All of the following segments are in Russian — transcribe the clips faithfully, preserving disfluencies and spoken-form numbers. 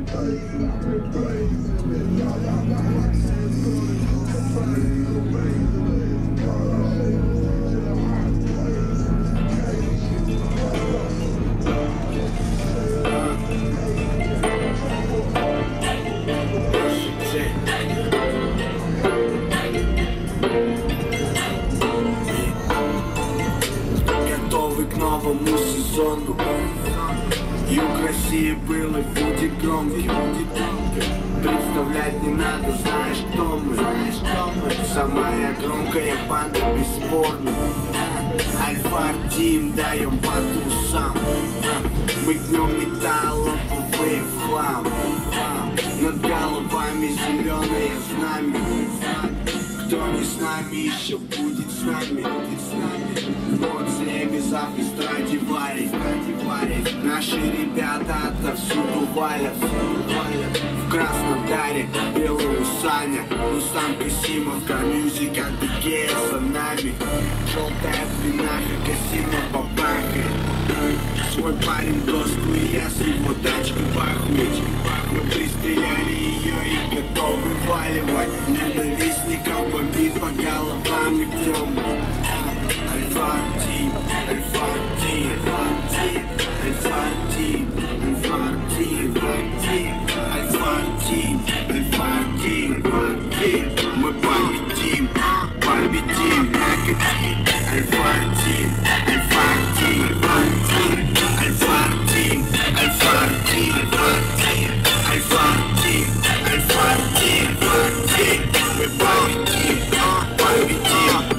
Готовы к новому сезону. Юг России был и будет громким. Представлять не надо, знаешь, кто мы. Самая громкая банда, бесспорно. Alphard Team, даем по трусам. Мы днем металлом, ВВ в хлам. Над головами зеленое знамя. Кто не с нами, еще будет с нами. Вот без и Страдивари. Наши ребята отовсюду валят. В Краснодаре белую Саня, Рустам Касимов, мюзик от Бигея за нами. Желтая пинаха, Касимов бабахает. Свой парень доску, и я с его тачкой бахнуть. Мы пристреляли ее и готовы валивать. Ненавистников бомбит по головам и тем. Alphard Team, Alphard Team, Alphard Team, Alphard Team, Alphard Team, Alphard Team, Alphard Team. Мы победим, победим, накатим. Alphard Team, Alphard Team, Alphard Team, Alphard Team, Alphard Team, Alphard Team. Мы победим, победим.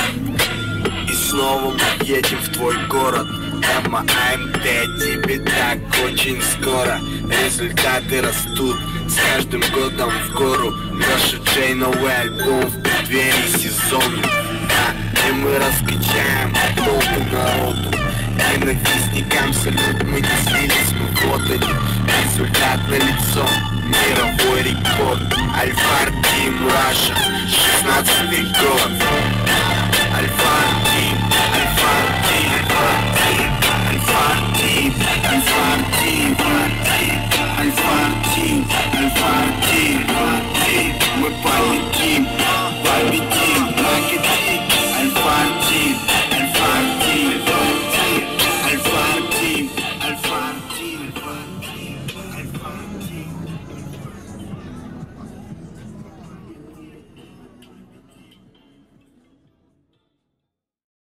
Снова мы едем в твой город. Эм А М Т, тебе так очень скоро. Результаты растут с каждым годом в гору. Леша Джей, новый альбом в преддверии сезона. Да, и мы раскачаем толпы народу. Ненавистникам салют, мы не слились, мы вот они. Результат налицо, мировой рекорд. Alphard Team Russia,